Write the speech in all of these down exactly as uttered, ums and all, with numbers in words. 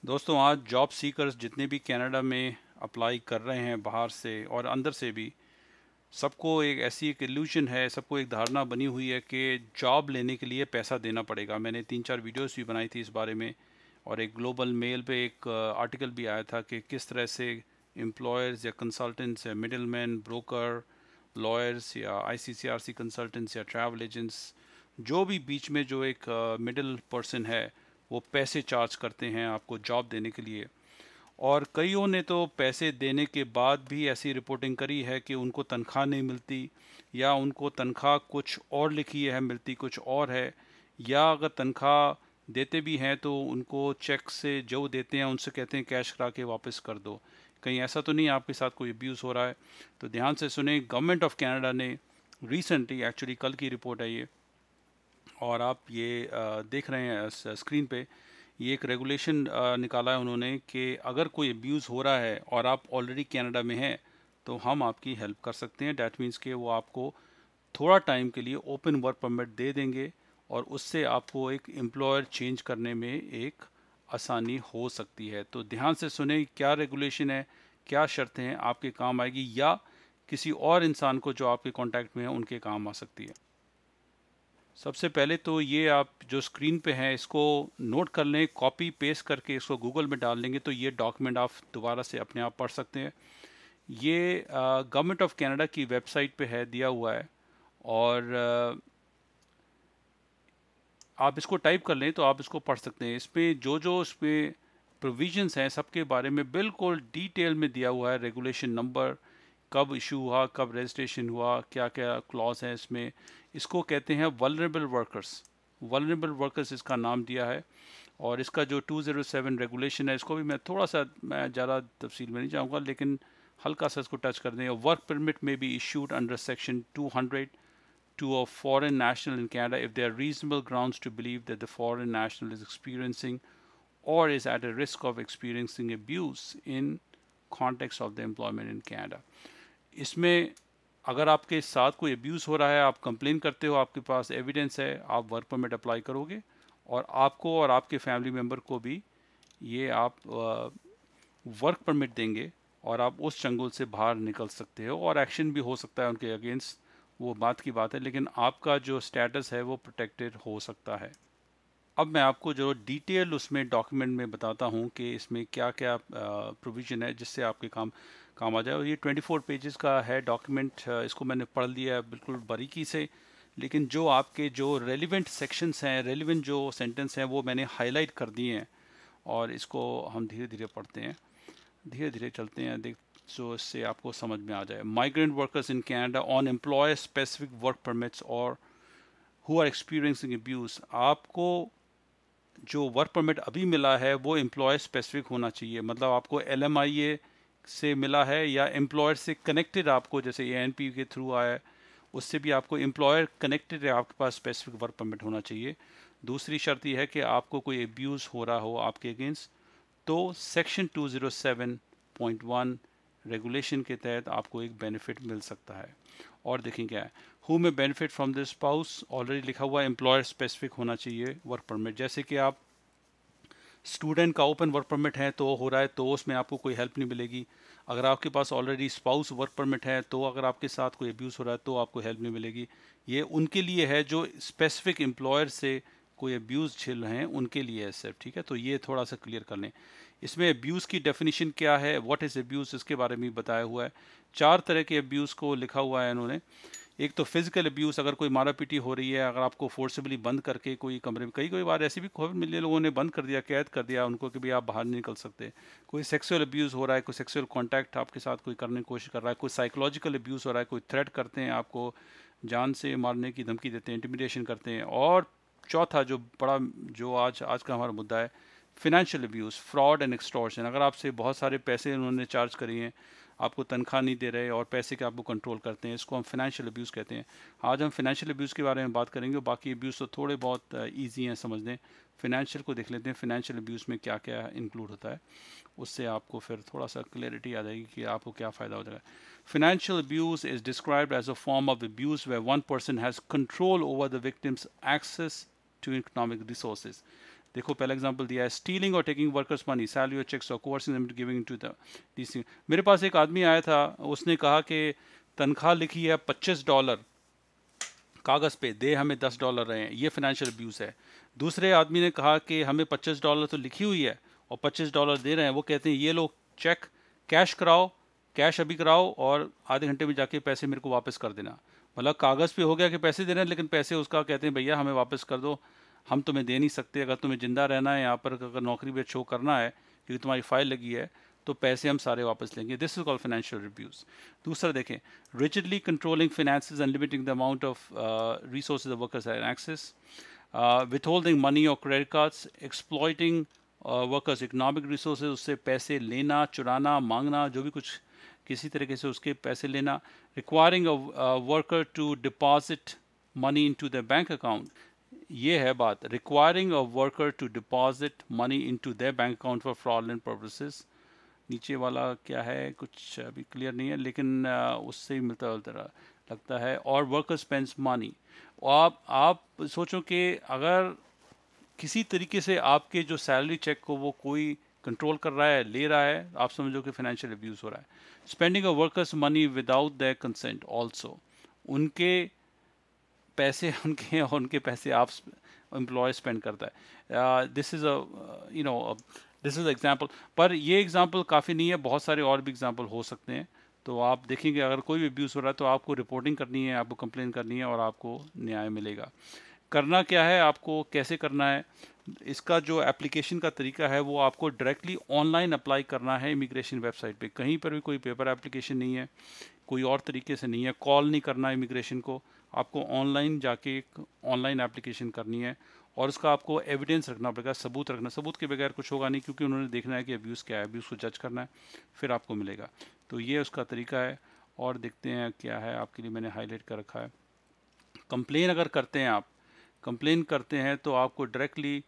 दोस्तों आज job seekers जितने भी कनाडा में अप्लाई कर रहे हैं बाहर से और अंदर से भी, सबको एक ऐसी एक इल्यूजन है, सबको एक धारणा बनी हुई है कि जॉब लेने के लिए पैसा देना पड़ेगा। मैंने तीन चार वीडियोस भी बनाई थी इस बारे में, और एक ग्लोबल मेल पे एक आर्टिकल भी आया था कि किस तरह से एम्प्लॉयर्स या कंसल्टेंट्स या मिडलमैन, ब्रोकर, लॉयर्स या आईसीसीआरसी कंसल्टेंट्स या ट्रैवल एजेंट्स, जो भी बीच में जो एक मिडिल पर्सन है, वो पैसे चार्ज करते हैं आपको जॉब देने के लिए। और कईयों ने तो पैसे देने के बाद भी ऐसी रिपोर्टिंग करी है कि उनको तनख्वाह नहीं मिलती, या उनको तनख्वाह कुछ और लिखी है, मिलती कुछ और है, या अगर तनख्वाह देते भी हैं तो उनको चेक से जो देते हैं उनसे कहते हैं कैश करा के वापस कर दो। कहीं ऐसा तो नहीं आपके साथ कोई अब्यूज़ हो रहा है? तो ध्यान से सुने, गवर्नमेंट ऑफ कनाडा ने रिसेंटली, एक्चुअली कल की रिपोर्ट है ये, और आप ये आ, देख रहे हैं स्क्रीन पे, ये एक रेगुलेशन निकाला है उन्होंने कि अगर कोई अब्यूज़ हो रहा है और आप ऑलरेडी कनाडा में हैं तो हम आपकी हेल्प कर सकते हैं। डैट मीन्स कि वो आपको थोड़ा टाइम के लिए ओपन वर्क परमिट दे देंगे, और उससे आपको एक एम्प्लॉयर चेंज करने में एक आसानी हो सकती है। तो ध्यान से सुने, क्या रेगुलेशन है, क्या शर्तें हैं, आपके काम आएगी या किसी और इंसान को जो आपके कांटेक्ट में है उनके काम आ सकती है। सबसे पहले तो ये आप जो स्क्रीन पे हैं इसको नोट कर लें, कॉपी पेस्ट करके इसको गूगल में डाल लेंगे तो ये डॉक्यूमेंट आप दोबारा से अपने आप पढ़ सकते हैं। ये गवर्नमेंट ऑफ कनाडा की वेबसाइट पे है, दिया हुआ है, और आ, आप इसको टाइप कर लें तो आप इसको पढ़ सकते हैं। इसमें जो जो इसमें प्रोविजंस हैं सबके बारे में बिल्कुल डिटेल में दिया हुआ है। रेगुलेशन नंबर, कब इशू हुआ, कब रजिस्ट्रेशन हुआ, क्या क्या क्लॉज है इसमें। इसको कहते हैं वल्नरेबल वर्कर्स, वल्नरेबल वर्कर्स इसका नाम दिया है। और इसका जो टू ज़ीरो सेवन रेगुलेशन है, इसको भी मैं थोड़ा सा, मैं ज़्यादा तफसील में नहीं जाऊँगा, लेकिन हल्का सा इसको टच कर दें। वर्क परमिट में भी issued under section two hundred to a foreign national in Canada if there are reasonable grounds to believe that the foreign national is experiencing or is at a risk of experiencing abuse in context of the employment in Canada. इसमें अगर आपके साथ कोई abuse हो रहा है, आप complain करते हो, आपके पास एविडेंस है, आप वर्क परमिट अप्लाई करोगे, और आपको और आपके फैमिली मेम्बर को भी ये आप वर्क परमिट देंगे, और आप उस चंगुल से बाहर निकल सकते हो, और एक्शन भी हो सकता है उनके अगेंस्ट, वो बात की बात है, लेकिन आपका जो स्टेटस है वो प्रोटेक्टेड हो सकता है। अब मैं आपको जो डिटेल उसमें डॉक्यूमेंट में बताता हूँ कि इसमें क्या क्या प्रोविज़न है जिससे आपके काम काम आ जाए। और ये ट्वेंटी फोर पेजेस का है डॉक्यूमेंट, इसको मैंने पढ़ लिया है बिल्कुल बारीकी से, लेकिन जो आपके जो रेलिवेंट सेक्शंस हैं, रेलिवेंट जो सेंटेंस हैं, वो मैंने हाईलाइट कर दिए हैं, और इसको हम धीरे धीरे पढ़ते हैं, धीरे धीरे चलते हैं, देख सो इससे आपको समझ में आ जाए। Migrant workers in Canada on employ specific work permits और हु आर एक्सपीरियंसिंग अब्यूज़। आपको जो वर्क परमिट अभी मिला है वो एम्प्लॉय स्पेसिफिक होना चाहिए, मतलब आपको एल एम आई ए से मिला है या एम्प्लॉयर से कनेक्टेड, आपको जैसे ए एन पी के थ्रू आया है उससे भी आपको एम्प्लॉयर कनेक्टेड है, आपके पास स्पेसिफिक वर्क परमिट होना चाहिए। दूसरी शर्त यह है कि आपको कोई अब्यूज़ हो रहा हो आपके अगेंस्ट, तो section two zero seven point one regulation के तहत आपको एक बेनिफिट मिल सकता है। और देखें क्या है, हु में benefit from this spouse, already लिखा हुआ एम्प्लॉयर स्पेसिफिक होना चाहिए वर्क परमिट। जैसे कि आप स्टूडेंट का ओपन वर्क परमिट है तो हो रहा है, तो उसमें आपको कोई हेल्प नहीं मिलेगी। अगर आपके पास ऑलरेडी स्पाउस वर्क परमिट है तो अगर आपके साथ कोई अब्यूज़ हो रहा है तो आपको हेल्प नहीं मिलेगी। ये उनके लिए है जो स्पेसिफिक एम्प्लॉयर से कोई अब्यूज़ झेल रहे हैं, उनके लिए है सिर्फ, ठीक है। तो ये थोड़ा सा क्लियर कर लें। इसमें अब्यूज़ की डेफिनेशन क्या है, व्हाट इज़ अब्यूज़, इसके बारे में बताया हुआ है। चार तरह के अब्यूज़ को लिखा हुआ है इन्होंने। एक तो फिजिकल अब्यूज़, अगर कोई मारा पीटी हो रही है, अगर आपको फोर्सिबली बंद करके कोई कमरे में, कई कई बार ऐसी भी खबर मिली है, लोगों ने बंद कर दिया, कैद कर दिया उनको कि भाई आप बाहर नहीं निकल सकते। कोई सेक्सुअल अब्यूज़ हो रहा है, कोई सेक्सुअल कॉन्टैक्ट आपके साथ कोई करने की कोशिश कर रहा है, कोई साइकोलॉजिकल अब्यूज़ हो रहा है, कोई थ्रेट करते हैं, आपको जान से मारने की धमकी देते हैं, इंटिमिडेशन करते हैं। और चौथा जो बड़ा, जो आज आज का हमारा मुद्दा है, financial abuse, fraud and extortion. अगर आपसे बहुत सारे पैसे उन्होंने चार्ज करी हैं, आपको तनख्वाह नहीं दे रहे और पैसे के आपको कंट्रोल करते हैं, इसको हम फिनेंशियल अब्यूज़ कहते हैं। आज हम फिनेंशियल अब्यूज़ के बारे में बात करेंगे, बाकी अब्यूज़ तो थोड़े बहुत ईजी हैं समझने। फिनेंशियल को देख लेते हैं, फिनेंशियल अब्यूज़ में क्या क्या इंक्लूड होता है, उससे आपको फिर थोड़ा सा क्लैरिटी आ जाएगी कि आपको क्या फ़ायदा हो जाएगा। Financial abuse is described as a form of abuse where one person has control over the victim's access to economic resources. देखो पहला एग्जांपल दिया है, स्टीलिंग और टेकिंग वर्कर्स मनी, सैलरी और चेक्स और coercing them giving to the this. मेरे पास एक आदमी आया था, उसने कहा कि तनख्वाह लिखी है पच्चीस डॉलर कागज़ पे, दे हमें दस डॉलर रहे हैं, ये फाइनेंशियल अब्यूज़ है। दूसरे आदमी ने कहा कि हमें पच्चीस डॉलर तो लिखी हुई है और पच्चीस डॉलर दे रहे हैं, वो कहते हैं ये लो चेक, कैश कराओ, कैश अभी कराओ और आधे घंटे में जाके पैसे मेरे को वापस कर देना। मतलब कागज़ पे हो गया कि पैसे दे रहे हैं, लेकिन पैसे उसका कहते हैं भैया हमें वापस कर दो, हम तुम्हें दे नहीं सकते, अगर तुम्हें ज़िंदा रहना है यहाँ पर, अगर नौकरी पे शो करना है क्योंकि तुम्हारी फाइल लगी है, तो पैसे हम सारे वापस लेंगे। This is called financial reviews. दूसरा देखें, rigidly controlling finances and limiting the amount of resources the workers have access, withholding money और credit cards, exploiting workers economic resources, उससे पैसे लेना, चुराना, मांगना, जो भी कुछ किसी तरीके से उसके पैसे लेना, requiring a worker to deposit money into the bank account, ये है बात, requiring a worker to deposit money into their bank account for fraudulent purposes. नीचे वाला क्या है कुछ अभी क्लियर नहीं है, लेकिन uh, उससे ही मिलता जुलता लगता है। और वर्कर स्पेंड्स मनी, आप आप सोचो कि अगर किसी तरीके से आपके जो सैलरी चेक को वो कोई कंट्रोल कर रहा है, ले रहा है, आप समझो कि फाइनेंशियल अब्यूज़ हो रहा है। Spending a worker's money without their consent also, उनके पैसे उनके और उनके पैसे आप एम्प्लॉय स्पेंड करता है। This is a you know this is example, पर ये एग्जांपल काफ़ी नहीं है, बहुत सारे और भी एग्जांपल हो सकते हैं। तो आप देखेंगे अगर कोई भी अब्यूज़ हो रहा है तो आपको रिपोर्टिंग करनी है, आपको कंप्लेन करनी है और आपको न्याय मिलेगा। करना क्या है, आपको कैसे करना है, इसका जो एप्लीकेशन का तरीका है वो आपको डायरेक्टली ऑनलाइन अप्लाई करना है इमिग्रेशन वेबसाइट पे। कहीं पर भी कोई पेपर एप्लीकेशन नहीं है, कोई और तरीके से नहीं है, कॉल नहीं करना है इमिग्रेशन को, आपको ऑनलाइन जाके एक ऑनलाइन एप्लीकेशन करनी है और उसका आपको एविडेंस रखना पड़ेगा, सबूत रखना। सबूत के बगैर कुछ होगा नहीं, क्योंकि उन्होंने देखना है कि अब्यूज़ क्या है, अब्यूज़ को जज करना है, फिर आपको मिलेगा। तो ये उसका तरीका है। और देखते हैं क्या है, आपके लिए मैंने हाईलाइट कर रखा है। कंप्लेन अगर करते हैं आप, कंप्लेन करते हैं तो आपको डायरेक्टली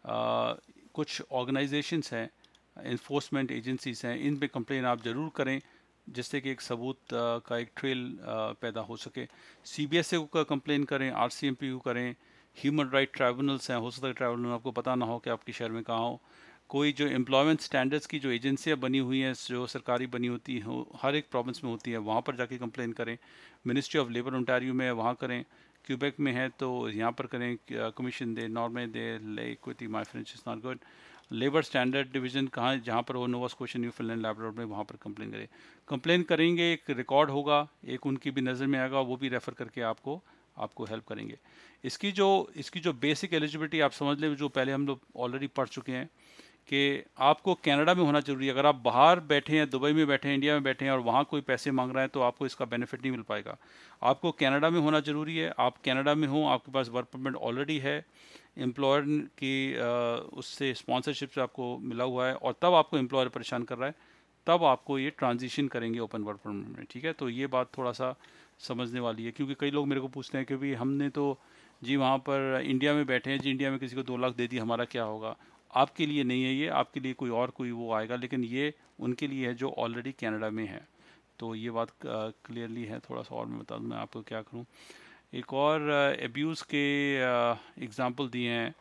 कुछ ऑर्गेनाइजेशंस हैं, इन्फोर्समेंट एजेंसीज हैं, इन पे कंप्लेन आप ज़रूर करें, जिससे कि एक सबूत आ, का एक ट्रेल आ, पैदा हो सके। सी बी एस ए को कंप्लेन करें, आर सी एम पी को करें, ह्यूमन राइट ट्राइब्यूनल्स हैं, हो सकता है ट्राइब्यूनल आपको पता ना हो कि आपके शहर में कहाँ हो। कोई जो एम्प्लॉयमेंट स्टैंडर्ड्स की जो एजेंसियाँ बनी हुई हैं, जो सरकारी बनी होती हैं, हर एक प्रोविंस में होती है, वहाँ पर जाके कंप्लेन करें। मिनिस्ट्री ऑफ लेबर ओंटारियो में है, वहाँ करें। क्यूबेक में है तो यहाँ पर करें, कमीशन दे, नॉर्मे दे, ले इक्विटी, my French is not good. Labour standard division कहाँ, जहाँ पर हो, नोवा स्कोशिया, न्यूफीलैंड, लैब्राडोर में, वहाँ पर कंप्लेन करें। कंप्लेन करेंगे, एक रिकॉर्ड होगा, एक उनकी भी नज़र में आएगा, वो भी रेफ़र करके आपको आपको हेल्प करेंगे। इसकी जो इसकी जो बेसिक एलिजिबिलिटी आप समझ लें, जो पहले हम लोग ऑलरेडी पढ़ चुके हैं, कि आपको कनाडा में होना जरूरी है। अगर आप बाहर बैठे हैं, दुबई में बैठे हैं, इंडिया में बैठे हैं और वहाँ कोई पैसे मांग रहा है, तो आपको इसका बेनिफिट नहीं मिल पाएगा। आपको कनाडा में होना जरूरी है, आप कनाडा में हो, आपके पास वर्क परमिट ऑलरेडी है, एम्प्लॉयर की आ, उससे स्पॉन्सरशिप से आपको मिला हुआ है, और तब आपको एम्प्लॉयर परेशान कर रहा है, तब आपको ये ट्रांजिशन करेंगे ओपन वर्क परमिट में। ठीक है, तो ये बात थोड़ा सा समझने वाली है, क्योंकि कई लोग मेरे को पूछते हैं कि भाई हमने तो जी वहाँ पर इंडिया में बैठे हैं जी, इंडिया में किसी को दो लाख दे दी, हमारा क्या होगा। आपके लिए नहीं है ये, आपके लिए कोई और कोई वो आएगा, लेकिन ये उनके लिए है जो ऑलरेडी कनाडा में है। तो ये बात क्लियरली है। थोड़ा सा और मैं बता दूँ मैं आपको क्या करूँ। एक और एब्यूज़ के एग्जांपल दिए हैं।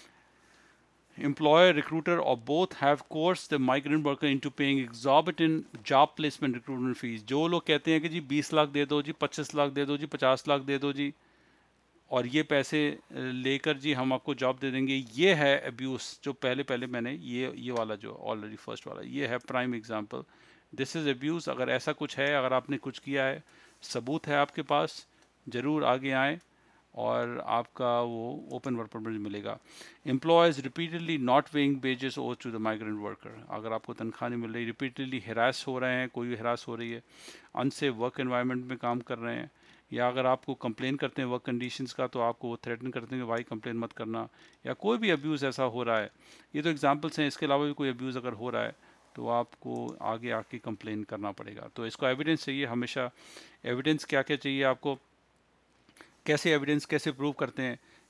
Employer, recruiter or both have coerced the migrant worker into paying exorbitant job placement recruitment fees। जो लोग कहते हैं कि जी बीस लाख दे दो जी, पच्चीस लाख दे दो जी, पचास लाख दे दो जी, और ये पैसे लेकर जी हम आपको जॉब दे देंगे, ये है अब्यूज़। जो पहले पहले मैंने ये ये वाला जो ऑलरेडी फर्स्ट वाला, ये है prime example. This is abuse. अगर ऐसा कुछ है, अगर आपने कुछ किया है, सबूत है आपके पास, ज़रूर आगे आएँ और आपका वो ओपन वर्क परमिट मिलेगा। Employers repeatedly not paying wages over to the migrant worker. अगर आपको तनख्वाह नहीं मिल रही, रिपीटेडली हिरास हो रहे हैं, कोई भी हिरास हो रही है, अनसेफ वर्क एनवायरनमेंट में काम कर रहे हैं, या अगर आपको कंप्लेन करते हैं वर्क कंडीशंस का, तो आपको वो थ्रेटन करते हैं कि भाई कंप्लेन मत करना, या कोई भी अब्यूज़ ऐसा हो रहा है। ये तो एग्जांपल्स हैं, इसके अलावा भी कोई अब्यूज़ अगर हो रहा है तो आपको आगे आके कंप्लेन करना पड़ेगा। तो इसको एविडेंस चाहिए हमेशा। एविडेंस क्या क्या चाहिए आपको, कैसे एविडेंस कैसे प्रूव करते हैं,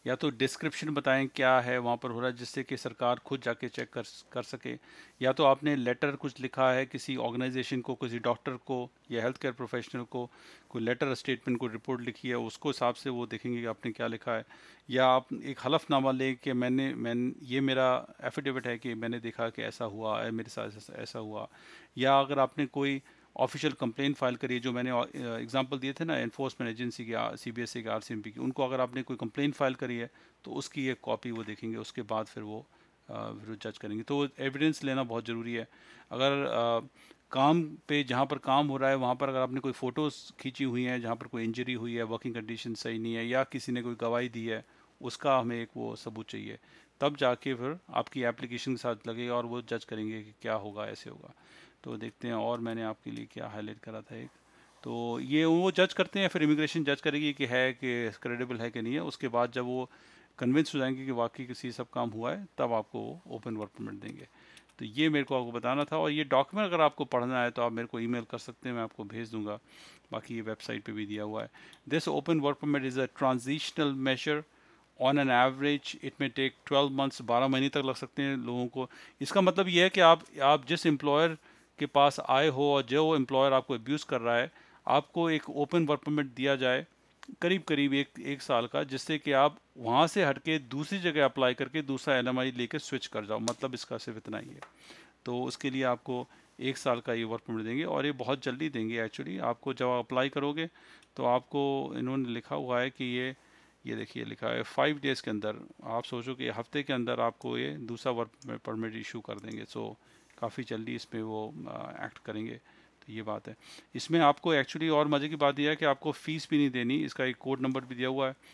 या तो डिस्क्रिप्शन बताएं क्या है वहाँ पर हो रहा है, जिससे कि सरकार खुद जाके चेक कर कर सके, या तो आपने लेटर कुछ लिखा है किसी ऑर्गेनाइजेशन को, किसी डॉक्टर को या हेल्थ केयर प्रोफेशनल को, कोई लेटर स्टेटमेंट को रिपोर्ट लिखी है, उसको हिसाब से वो देखेंगे कि आपने क्या लिखा है। या आप एक हलफनामा लें कि मैंने मैंने ये मेरा एफिडेविट है कि मैंने देखा कि ऐसा हुआ है, मेरे साथ ऐसा ऐसा हुआ। या अगर आपने कोई ऑफिशियल कंप्लेन फाइल करी है, जो मैंने एग्जांपल दिए थे ना एनफोर्समेंट एजेंसी की, सीबीएसई की, आरसीएमपी की, उनको अगर आपने कोई कंप्लेन फाइल करी है तो उसकी एक कॉपी वो देखेंगे, उसके बाद फिर वो अ, फिर वो जज करेंगे। तो एविडेंस लेना बहुत ज़रूरी है। अगर अ, काम पे जहाँ पर काम हो रहा है वहाँ पर अगर आपने कोई फ़ोटोज़ खींची हुई हैं जहाँ पर कोई इंजरी हुई है, वर्किंग कंडीशन सही नहीं है, या किसी ने कोई गवाही दी है, उसका हमें एक वो सबूत चाहिए, तब जाके फिर आपकी एप्लीकेशन के साथ लगेगा और वो जज करेंगे कि क्या होगा, ऐसे होगा। तो देखते हैं, और मैंने आपके लिए क्या हाईलाइट करा था एक, तो ये वो जज करते हैं, फिर इमिग्रेशन जज करेगी कि है कि क्रेडिबल है कि नहीं है। उसके बाद जब वो कन्विंस हो जाएंगे कि वाकई किसी सब काम हुआ है, तब आपको ओपन वर्क परमिट देंगे। तो ये मेरे को आपको बताना था। और ये डॉक्यूमेंट अगर आपको पढ़ना है तो आप मेरे को ईमेल कर सकते हैं, मैं आपको भेज दूंगा। बाकी ये वेबसाइट पे भी दिया हुआ है। This open work permit is a transitional measure on an average it may take twelve months, बारह महीने तक लग सकते हैं लोगों को। इसका मतलब ये है कि आप आप जिस एम्प्लॉयर के पास आए हो और जो एम्प्लॉयर आपको अब्यूज़ कर रहा है, आपको एक ओपन वर्क परमिट दिया जाए करीब करीब एक एक साल का, जिससे कि आप वहाँ से हटके दूसरी जगह अप्लाई करके दूसरा एल एम आई लेकर स्विच कर जाओ। मतलब इसका सिर्फ इतना ही है। तो उसके लिए आपको एक साल का ये वर्क परमिट देंगे, और ये बहुत जल्दी देंगे एक्चुअली। आपको जब आप अप्लाई करोगे तो आपको इन्होंने लिखा हुआ है कि ये ये देखिए लिखा है फाइव डेज़ के अंदर, आप सोचो कि हफ्ते के अंदर आपको ये दूसरा वर्क परमिट इशू कर देंगे। सो काफ़ी जल्दी इस पर वो एक्ट करेंगे। तो ये बात है। इसमें आपको एक्चुअली और मज़े की बात यह है कि आपको फ़ीस भी नहीं देनी। इसका एक कोड नंबर भी दिया हुआ है,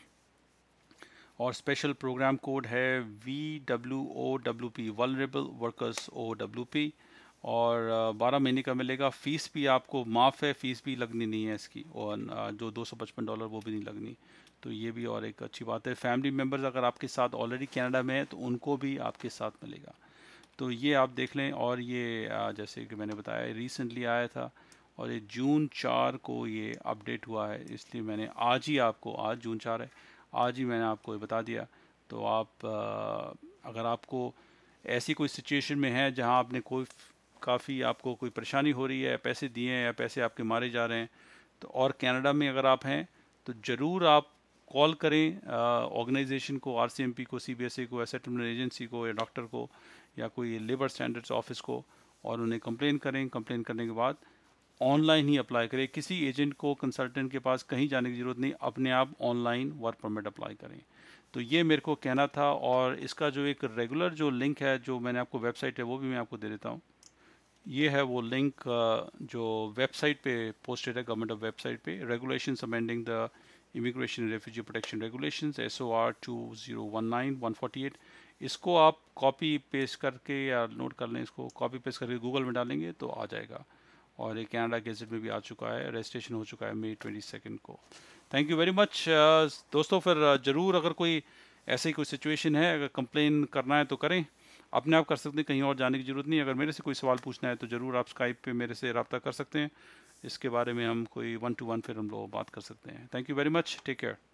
और स्पेशल प्रोग्राम कोड है V W O W P, vulnerable workers O W P. और बारह महीने का मिलेगा। फ़ीस भी आपको माफ़ है, फ़ीस भी लगनी नहीं है इसकी, और अ, जो दो सौ पचपन डॉलर वो भी नहीं लगनी। तो ये भी और एक अच्छी बात है। फैमिली मेम्बर्स अगर आपके साथ ऑलरेडी कनाडा में है तो उनको भी आपके साथ मिलेगा। तो ये आप देख लें। और ये अ, जैसे कि मैंने बताया रिसेंटली आया था, और ये जून चार को ये अपडेट हुआ है, इसलिए मैंने आज ही आपको, आज जून चार है, आज ही मैंने आपको ये बता दिया। तो आप अ, अगर आपको ऐसी कोई सिचुएशन में है जहां आपने कोई काफ़ी आपको कोई परेशानी हो रही है, पैसे दिए हैं या पैसे आपके मारे जा रहे हैं, तो और कनाडा में अगर आप हैं तो ज़रूर आप कॉल करें ऑर्गेनाइजेशन को, आरसीएमपी को, सीबीएसई को, सेटलमेंट एजेंसी को, या डॉक्टर को, या कोई लेबर स्टैंडर्ड्स ऑफिस को, और उन्हें कंप्लेन करें। कंप्लेन करने के बाद ऑनलाइन ही अप्लाई करें। किसी एजेंट को, कंसल्टेंट के पास कहीं जाने की ज़रूरत नहीं, अपने आप ऑनलाइन वर्क परमिट अप्लाई करें। तो ये मेरे को कहना था। और इसका जो एक रेगुलर जो लिंक है, जो मैंने आपको वेबसाइट है वो भी मैं आपको दे देता हूँ। ये है वो लिंक जो वेबसाइट पे पोस्टेड है, गवर्नमेंट ऑफ वेबसाइट पे, regulations amending the immigration refugee protection regulations S O R two zero one nine one forty eight. इसको आप कॉपी पेस्ट करके या नोट कर लें, इसको कॉपी पेस्ट करके गूगल में डालेंगे तो आ जाएगा। और ये कनाडा गेजेट में भी आ चुका है, रजिस्ट्रेशन हो चुका है मई ट्वेंटी सेकेंड को। थैंक यू वेरी मच दोस्तों। फिर ज़रूर अगर कोई ऐसी कोई सिचुएशन है, अगर कंप्लेन करना है तो करें, अपने आप कर सकते हैं, कहीं और जाने की ज़रूरत नहीं है। अगर मेरे से कोई सवाल पूछना है तो ज़रूर आप स्काइप पे मेरे से रब्ता कर सकते हैं। इसके बारे में हम कोई वन टू वन फिर हम लोग बात कर सकते हैं। Thank you very much, take care.